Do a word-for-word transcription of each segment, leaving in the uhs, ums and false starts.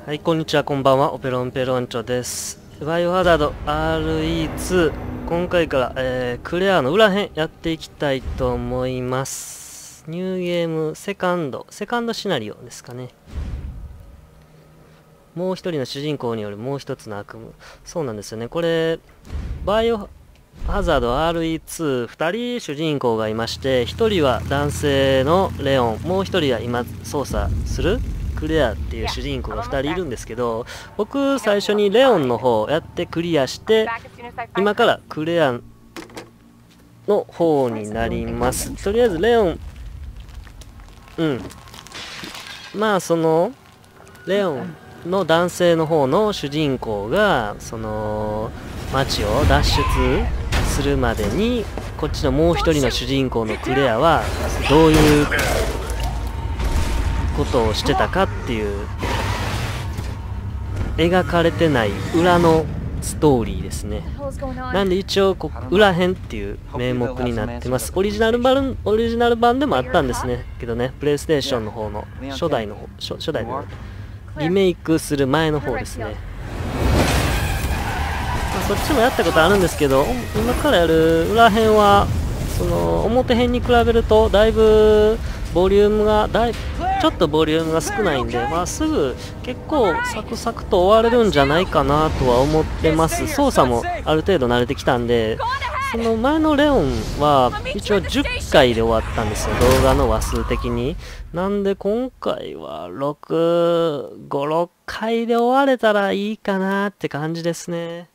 はい、こんにちは、こんばんは。オペロンペロンチョです。バイオハザード アールイーツー、今回から、えー、クレアの裏編やっていきたいと思います。ニューゲームセカンド、セカンドシナリオですかね。もう一人の主人公によるもう一つの悪夢。そうなんですよね。これ、バイオハザード アールイーツー、二人主人公がいまして、一人は男性のレオン、もう一人は今操作するクレアっていう主人公がふたりいるんですけど、僕最初にレオンの方やってクリアして、今からクレアの方になります。とりあえずレオン、うんまあそのレオンの男性の方の主人公がその街を脱出するまでに、こっちのもう一人の主人公のクレアはどういうことをしてたかっていう描かれてない裏のストーリーですね。なんで一応こ裏編っていう名目になってます。オリジナル版オリジナル版でもあったんですねけどね、プレイステーションの方の初代の方 初, 初代のリメイクする前の方ですね。まあ、そっちもやったことあるんですけど、今からやる裏編はその表編に比べるとだいぶボリュームがだいちょっとボリュームが少ないんで、まあ、すぐ結構サクサクと終われるんじゃないかなとは思ってます。操作もある程度慣れてきたんで、その前のレオンは一応じゅっかいで終わったんですよ、動画の話数的に。なんで今回はろく、ご、ろっかいで終われたらいいかなって感じですね。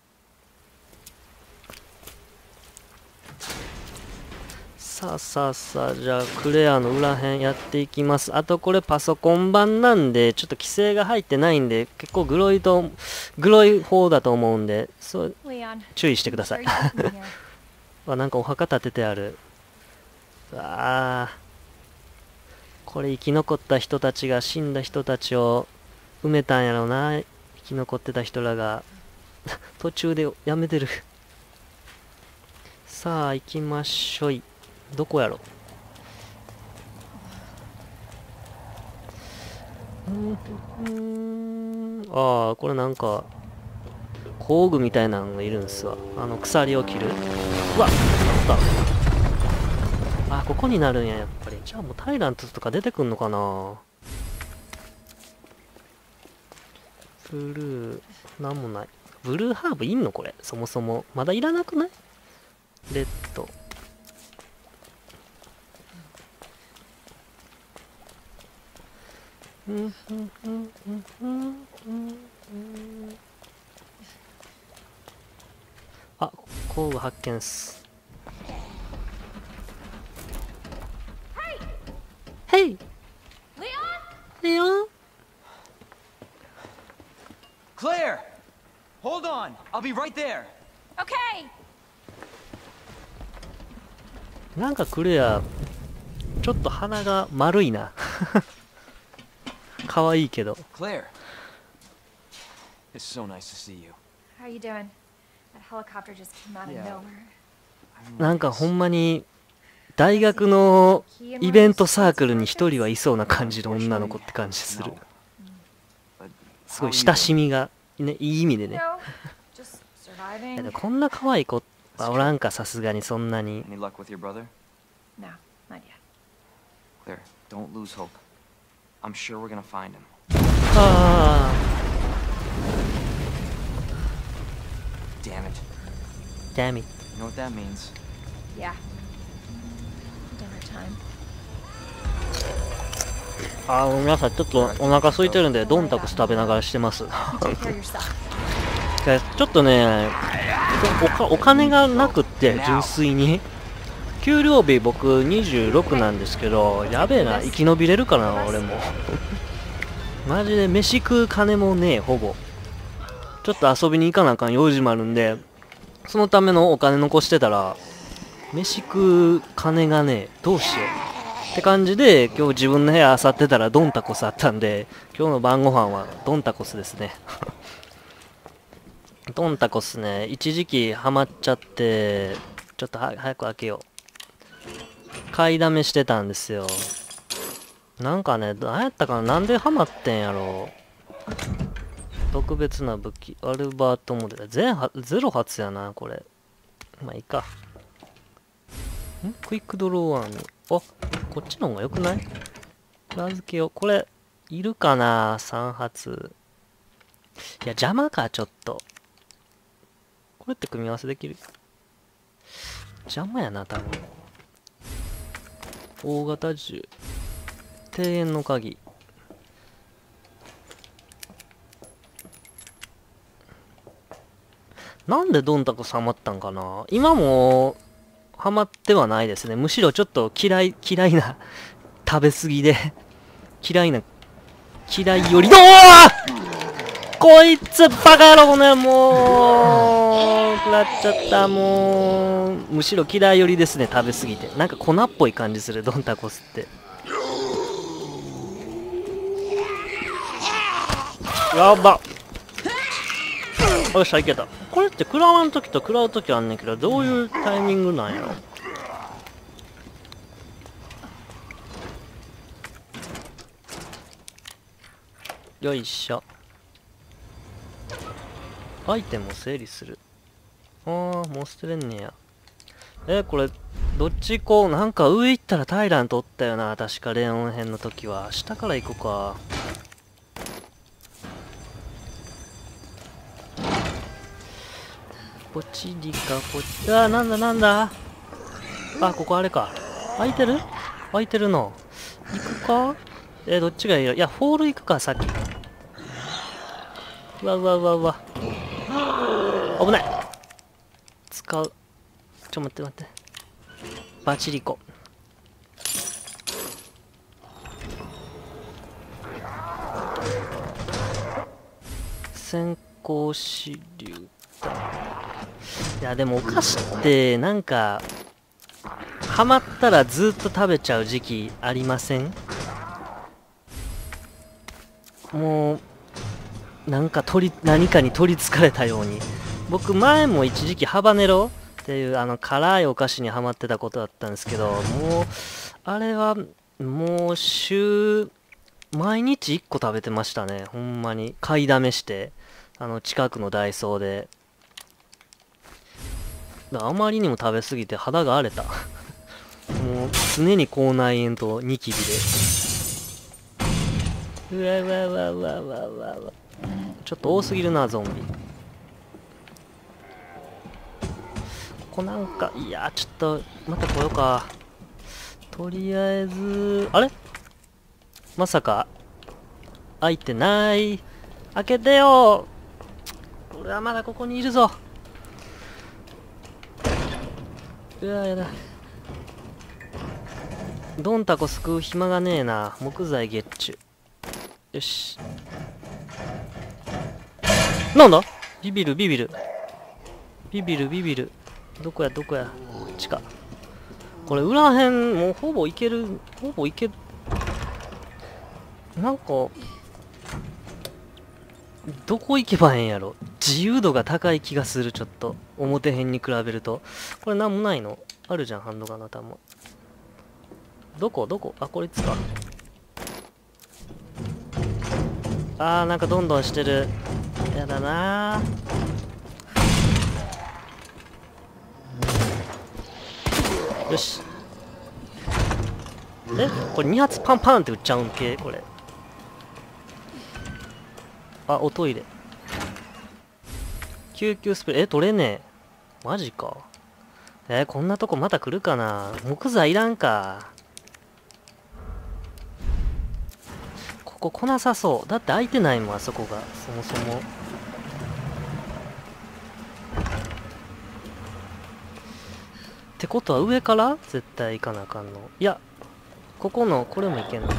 さあさあさあ、じゃあクレアの裏編やっていきます。あとこれパソコン版なんでちょっと規制が入ってないんで、結構グロいとグロい方だと思うんで、そう注意してください。わ、なんかお墓立ててある。ああ、これ生き残った人たちが死んだ人たちを埋めたんやろうな。生き残ってた人らが途中でやめてる。さあ行きましょい。どこやろ。うんああ、これなんか工具みたいなのがいるんすわ。あの鎖を切る。うわっ、あった。あ、ここになるんや、やっぱり。じゃあもうタイラントとか出てくんのかな。ブルーなんもない。ブルーハーブいんのこれ。そもそもまだいらなくない？レッド。あ、工具発見っす。ヘイレオン Claire! Hold on! I'll be right there! Okay! なんかクレアちょっと鼻が丸いな。可愛いけど。 Claire! It's so nice to see you. How are you doing? That helicopter just came out of Yeah. nowhere. なんかほんまに大学のイベントサークルに一人はいそうな感じの女の子って感じする。 No. But すごい how are you 親しみがね、いい意味でね。 No, just いやで surviving. もこんな可愛い子はおらんか、さすがにそんなに。 doing? Any luck with your brother? No, not yet. Claire, don't lose hope. I'm sure we're gonna find him. あ Damn it. ー damn it。 You know what that means? Yeah. Dinner time. あー、皆さんちょっとお腹空いてるんでドンタクス食べながらしてます。 You take care of yourself. でちょっとねおか、お金がなくって純粋に。給料日僕にじゅうろくなんですけど、やべえな、生き延びれるかな俺も。マジで飯食う金もねえ、ほぼ。ちょっと遊びに行かなあかん用事もあるんで、そのためのお金残してたら飯食う金がねえ、どうしようって感じで、今日自分の部屋漁ってたらドンタコスあったんで、今日の晩ご飯はドンタコスですね。ドンタコスね、一時期ハマっちゃって、ちょっとは早く開けよう。買いだめしてたんですよ。なんかね、何やったかな、なんでハマってんやろう。 特別な武器アルバートモデル全はゼロ発やなこれ。まあいいか。んクイックドローワンにあこっちの方がよくない？裏付けよう。これいるかなさん発。いや邪魔かちょっと。これって組み合わせできる？邪魔やな多分。大型銃庭園の鍵。なんでドンタコスハマったんかな。今もハマってはないですね。むしろちょっと嫌い嫌いな食べ過ぎで嫌いな嫌いよりのこいつバカ野郎ね。もう食らっちゃった。もうむしろ嫌いよりですね。食べ過ぎてなんか粉っぽい感じするドンタコスって。やばっ。よっしゃいけた。これって食らわんときと食らうときあんねんけどどういうタイミングなんやろ。よいしょ。アイテムを整理する。あーもう捨てれんねや。えこれどっち行こう。なんか上行ったらタイラントおったよな確か。レオン編の時は下から行こうか。ポチリかポチ。あーなんだなんだ。あここあれか。空いてる空いてるの。行くか。えー、どっちがいいよ。いやフォール行くかさっき。うわうわうわうわ危ない。使う。ちょ待って待って。バチリコ。先行支流だ。いやでもお菓子ってなんかハマったらずっと食べちゃう時期ありません？もうなんか取り何かに取りつかれたように。僕前も一時期ハバネロっていうあの辛いお菓子にハマってたことだったんですけど、もうあれはもう週毎日いっこ食べてましたね。ほんまに買いだめしてあの近くのダイソーで。だあまりにも食べ過ぎて肌が荒れたもう常に口内炎とニキビで。うわうわうわうわうわうわうわ。ちょっと多すぎるなゾンビ。ここなんかいやちょっとまた来ようか。とりあえずあれまさか開いてない。開けてよ。俺はまだここにいるぞ。うわやだ。ドンタコ救う暇がねえな。木材ゲッチュ。よし。なんだビビるビビるビビるビビる。どこやどこや。こっちか。これ裏辺もうほぼいける。ほぼいける。なんかどこ行けばええんやろ。自由度が高い気がする。ちょっと表辺に比べると。これなんもないのあるじゃんハンドガンの弾。どこどこ。あこいつか。あーなんかどんどんしてる。やだなー。よし。えこれに発パンパンって撃っちゃうんけこれ。あおトイレ。救急スプレーえ取れねえ。マジか。えー、こんなとこまた来るかな。木材いらんか。ここ来なさそう。だって空いてないもんあそこがそもそも。ってことは上から絶対行かなあかんの。いやここのこれもいけんのか。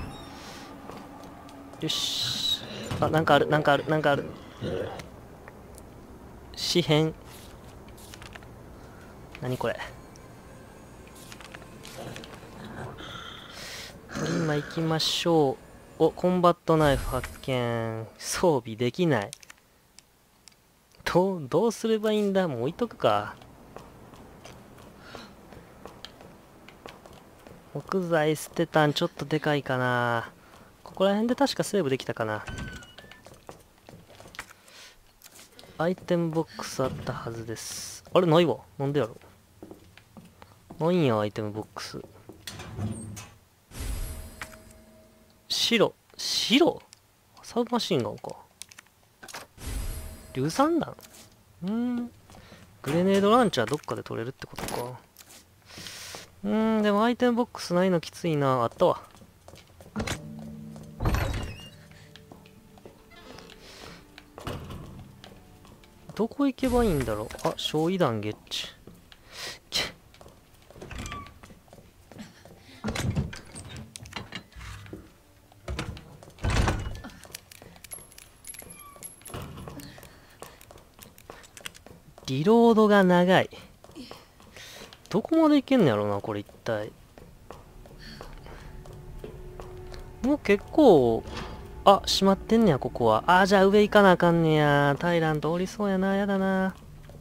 よし。あなんかあるなんかあるなんかある。紙片。何これ。今行きましょう。おコンバットナイフ発見。装備できない。どうどうすればいいんだ。もう置いとくか。木材捨てたんちょっとでかいかな。ここら辺で確かセーブできたかな。 アイテムボックスあったはずです。あれないわ。なんでやろ。ないんや、アイテムボックス。白。白サブマシンガンか。硫酸弾うーん。グレネードランチャーどっかで取れるってことか。うーん、でもアイテムボックスないのきついな。あったわ。どこ行けばいいんだろう。あ、焼夷弾ゲッチ。リロードが長い。どこまで行けんのやろうな、これ一体。もう結構、あ、閉まってんねや、ここは。あ、じゃあ上行かなあかんねや。タイラントおりそうやな、やだな。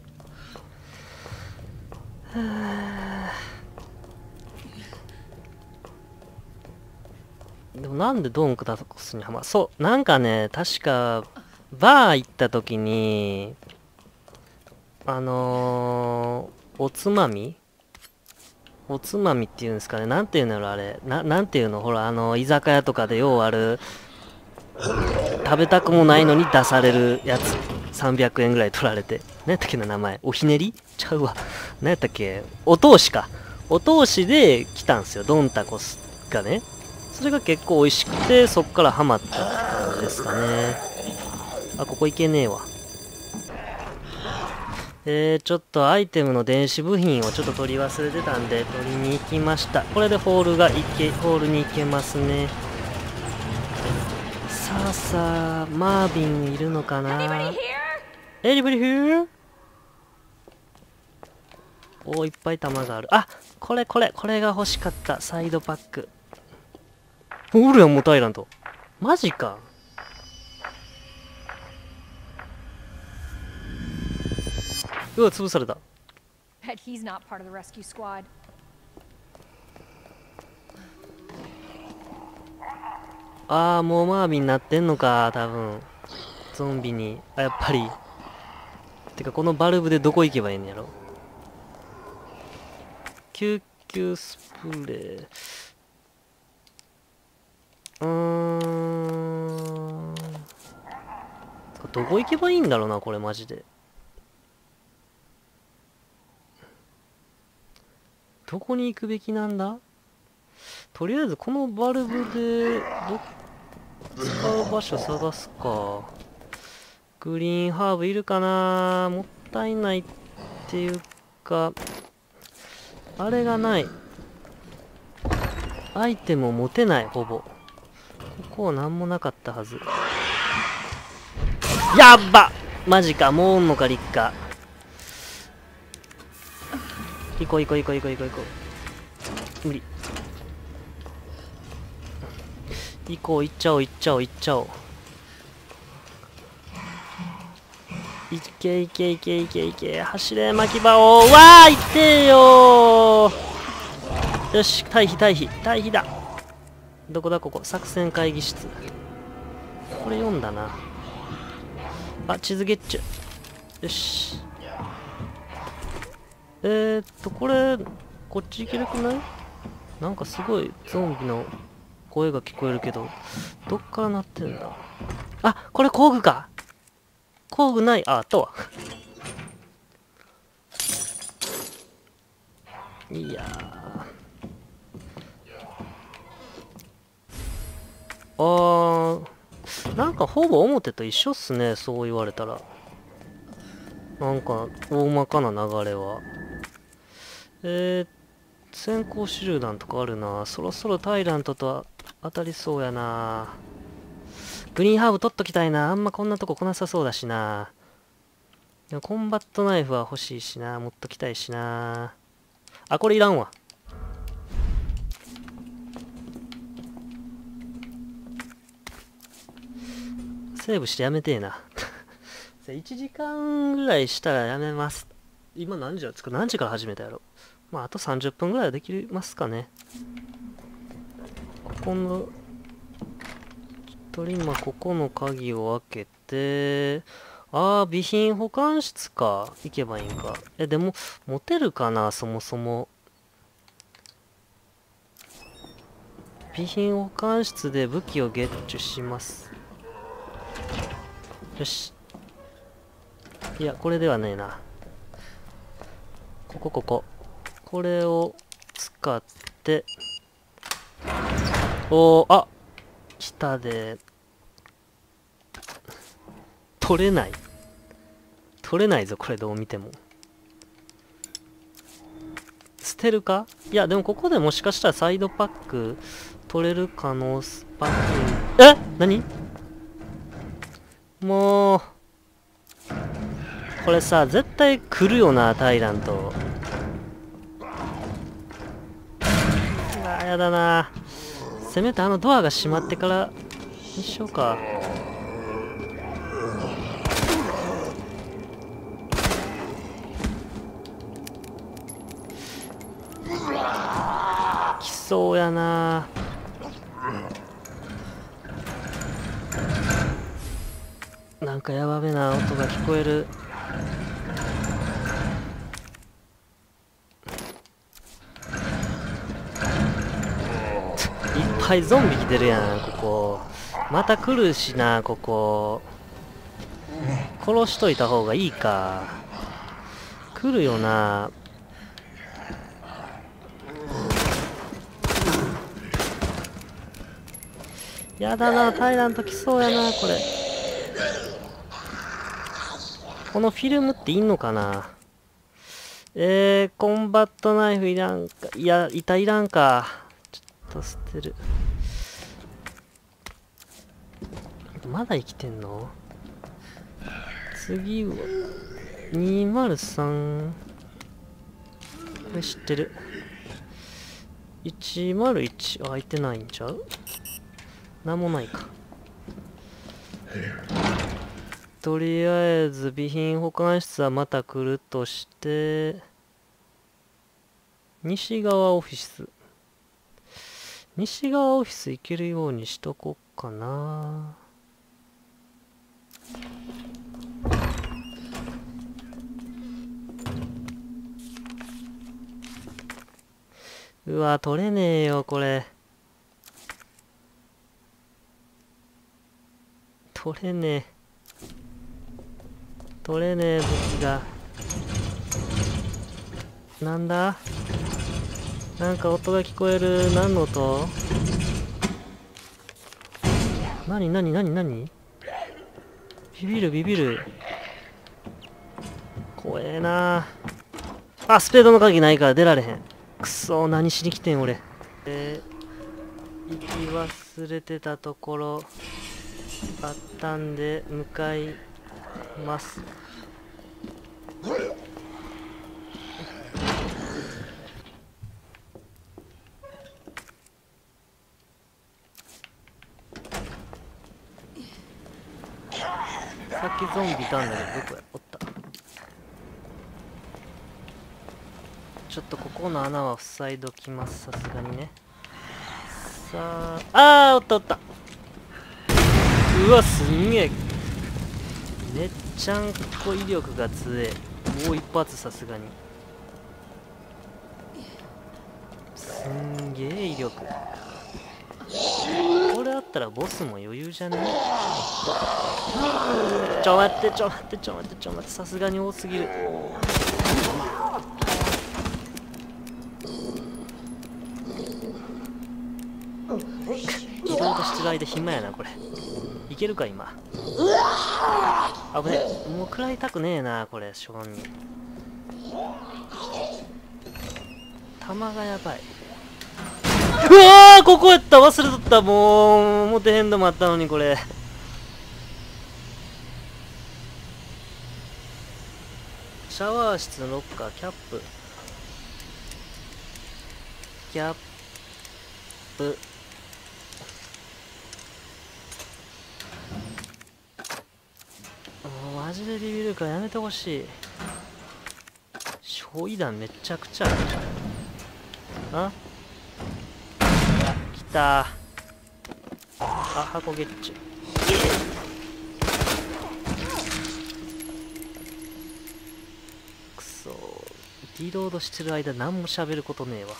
でもなんでドンクダコスにはま、そう、なんかね、確か、バー行った時に、あのー、おつまみおつまみっていうんですかね。なんていうのやろ、あれ。な、なんていうのほら、あの、居酒屋とかでようある、食べたくもないのに出されるやつ。さんびゃくえんぐらい取られて。何やったっけな、名前。おひねりちゃうわ。何やったっけお通しか。お通しで来たんすよ。ドンタコスがね。それが結構美味しくて、そっからハマったって感じですかね。あ、ここ行けねえわ。えー、ちょっとアイテムの電子部品をちょっと取り忘れてたんで、取りに行きました。これでホールが行け、ホールに行けますね。さあさあ、マービンいるのかな？ Anybody here? おー、いっぱい弾がある。あ、これこれ、これが欲しかった。サイドパック。おるやん、もうタイラント。マジか。うわ、潰された。 Bet he's not part of the rescue squad. ああ、もうマービンになってんのか、多分。ゾンビに。あ、やっぱり。てか、このバルブでどこ行けばいいんやろ。救急スプレー。うーん。どこ行けばいいんだろうな、これマジで。どこに行くべきなんだ？とりあえずこのバルブでど使う場所探すか。グリーンハーブいるかな？もったいないっていうか、あれがない。アイテムを持てない、ほぼ。ここは何もなかったはず。やっば！マジか、もうおんのか、リッカ。行こう行こう行こう行こう行こう行こう。無理。行こう、行っちゃおう行っちゃおう行っちゃおう。いけいけいけいけいけ、走れ巻き場を。わあ、行ってよー。よし、退避退避退避だ。どこだここ、作戦会議室。これ読んだな。あ、地図ゲッチュ。よし。えーっと、これ、こっち行けるくない？なんかすごいゾンビの声が聞こえるけど、どっから鳴ってんだ？あ、これ工具か！工具ない。あ、あったわ。いやー。あー、なんかほぼ表と一緒っすね、そう言われたら。なんか、大まかな流れは。えー、先行手榴弾とかあるな。そろそろタイラントと当たりそうやな。グリーンハーブ取っときたいな。あんまこんなとこ来なさそうだしな。でもコンバットナイフは欲しいしな。持っときたいしな。あ、これいらんわ。セーブしてやめてえな。いちじかんぐらいしたらやめます。今何時ですか？何時から始めたやろ。まあ、あとさんじゅっぷんぐらいはできますかね。ここの、一人今ここの鍵を開けて、 ああ、備品保管室か。行けばいいんか。え、でも、持てるかな、そもそも。備品保管室で武器をゲッチュします。よし。いや、これではねえな。ここ、ここ。これを使って、おー、あ、来たで。取れない。取れないぞ、これどう見ても。捨てるか？いや、でもここでもしかしたらサイドパック取れる可能性、パック。え？何？もう、これさ、絶対来るよな、タイラント。あ、やだな。せめてあのドアが閉まってからにしようか。来そうやな。なんかやばめな音が聞こえる。いっぱいゾンビ来てるやん、ここ。また来るしな、ここ。殺しといた方がいいか。来るよな。やだな、タイラント来そうやな、これ。このフィルムっていんのかな。えー、コンバットナイフいらんか。いや、板いらんか。ちょっと捨てる。まだ生きてんの？次は、にまるさん。これ知ってる。いちまるいち、あ、開いてないんちゃう？なんもないか。とりあえず備品保管室はまた来るとして、西側オフィス。西側オフィス行けるようにしとこっかな。うわ、取れねえよ、これ。取れねえ。取れねえ武器が。なんだ？なんか音が聞こえる。何の音？なになになになに？ビビるビビる。怖えな。あ、スペードの鍵ないから出られへん。くそー、何しに来てん俺。えー、行き忘れてたところあったんで向かいます。さっきゾンビいたんだけど、どこやおった。ちょっとここの穴は塞いどきます、さすがにね。さあ、あー、おったおった。うわ、すんげえ。めっちゃんこ威力が強え。もう一発、さすがに。すんげえ威力。これあったらボスも余裕じゃね？ちょ待ってちょ待ってちょ待ってちょ待って、さすがに多すぎる。移動としてる間暇やな、これ。いけるか今。危ねえ、もう食らいたくねえな、これ。正味弾がやばい。うわー、ここやった。忘れとった。もうモテヘンドもあったのに、これ。シャワー室のロッカー、キャップキャップもうマジでビビるからやめてほしい。焼夷弾めちゃくちゃあるじゃん。あ、来た。あ、箱ゲッチュ。 リロードしてる間何も喋ることねえわ。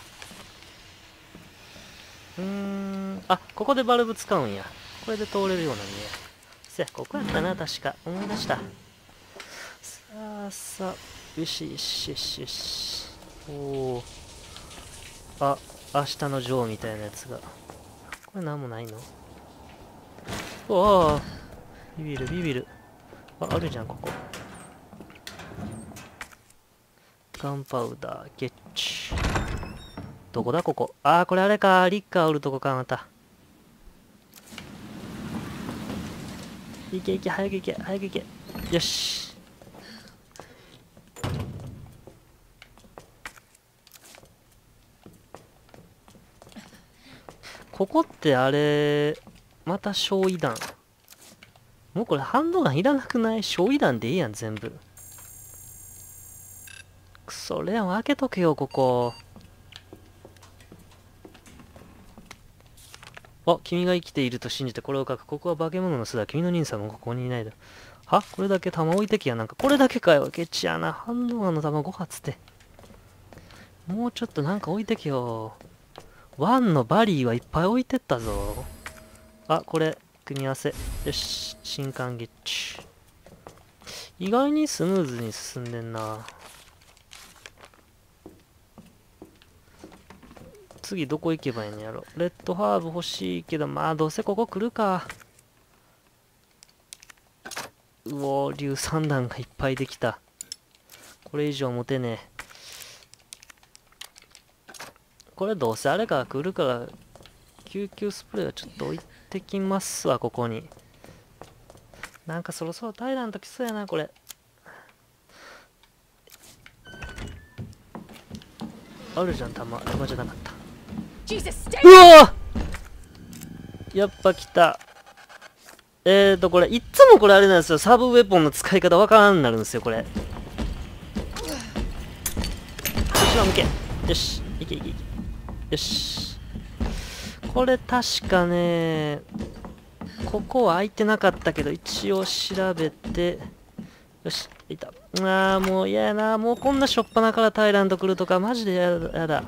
うーん、あ、ここでバルブ使うんや。これで通れるようなんね。せや、ここやったな、確か。思い出した。さあさあ、よしよしよしよし。おお。あ、明日のジョーみたいなやつが。これなんもないの？おお、ビビるビビる。あ、あるじゃん、ここ。ガンパウダー、ゲッチュ。どこだ、ここ。あー、これあれか。リッカー売るとこか、また。いけいけ、早くいけ、早くいけ。よし。ここってあれ、また焼夷弾。もうこれハンドガンいらなくない？焼夷弾でいいやん、全部。くそ、レオン開けとけよ、ここ。あ、君が生きていると信じてこれを書く。ここは化け物の巣だ。君の兄さんもここにいないだ。は？これだけ弾置いてきや。なんか、これだけかよ。ケチやな。ハンドガンの弾ご発って。もうちょっとなんか置いてけよ。ワンのバリーはいっぱい置いてったぞ。あ、これ、組み合わせ。よし、新歓ゲッチュ。意外にスムーズに進んでんな。次どこ行けばいいんやろ。レッドハーブ欲しいけど、まあどうせここ来るか。うおー、硫酸弾がいっぱいできた。これ以上持てねえ。これどうせあれから来るから、救急スプレーはちょっと置いてきますわ、ここに。なんかそろそろ平らの時そうやな、これ。あるじゃん、弾。弾じゃなかった。うわー、やっぱ来た。えーと、これ、いっつもこれあれなんですよ。サブウェポンの使い方わからんなるんですよ、これ。よし、向け。よし、いけいけいけ。よし。これ確かね、ここは開いてなかったけど、一応調べて、よし、いた。ああ、もう嫌やな。もうこんなしょっぱなからタイランド来るとか、マジでやだ。やだ。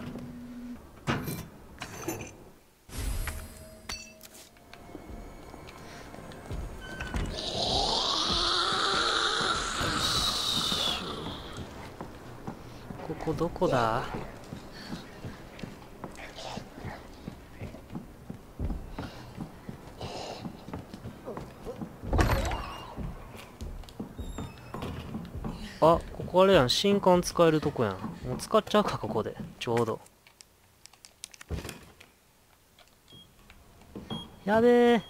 ここどこだ？あ、ここあれやん。新刊使えるとこやん。もう使っちゃうか、ここで。ちょうど。やべえ。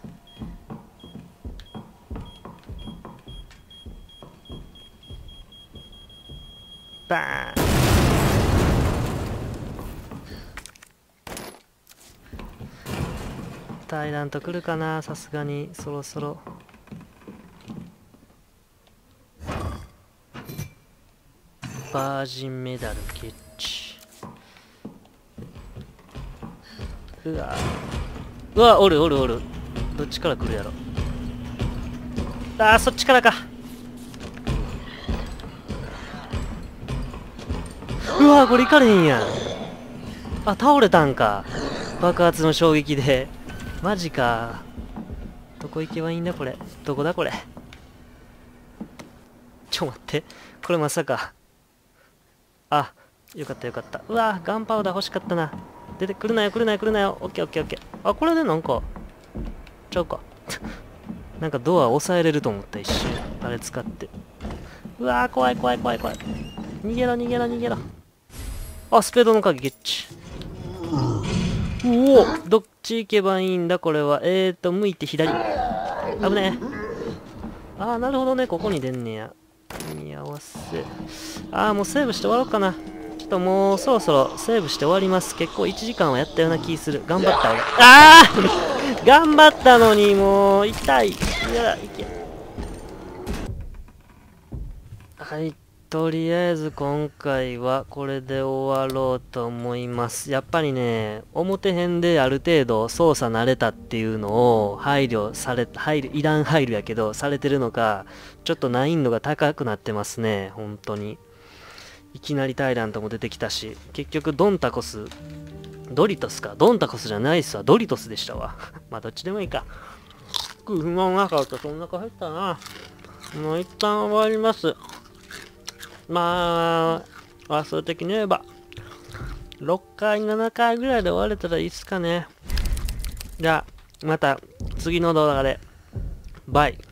バーン。タイラント来るかな、さすがに。そろそろ。バージンメダルゲッチ。うわうわ、おるおるおる。どっちから来るやろ。あー、そっちからか。うわー、これ行かれへんやん。あ、倒れたんか。爆発の衝撃で。マジか。どこ行けばいいんだこれ。どこだこれ。ちょ待って。これまさか。あ、よかったよかった。うわ、ガンパウダー欲しかったな。出てくるなよ来るなよ来るなよ。オッケーオッケーオッケー。あ、これでなんか、ちゃうか。なんかドア抑えれると思った一瞬。あれ使って。うわー、怖い怖い怖い怖い。逃げろ逃げろ逃げろ。あ、スペードの鍵ゲッチ。うお、どっち行けばいいんだこれは。えーと、向いて左。危ねえ。あー、なるほどね。ここに出んねや。組み合わせ。あー、もうセーブして終わろうかな。ちょっともうそろそろセーブして終わります。結構いちじかんはやったような気する。頑張った俺。あー頑張ったのにもう痛い。いや、いけ。はい。とりあえず今回はこれで終わろうと思います。やっぱりね、表編である程度操作慣れたっていうのを配慮され、配慮、いらん配慮やけど、されてるのか、ちょっと難易度が高くなってますね、本当に。 いきなりタイラントも出てきたし、結局ドンタコス、ドリトスか。ドンタコスじゃないっすわ。ドリトスでしたわ。まあどっちでもいいか。不満なかった。そんな顔減ったな。もう一旦終わります。まあ、和数的に言えば、ろっかい、ななかいぐらいで終われたらいいっすかね。じゃあ、また次の動画で。バイ。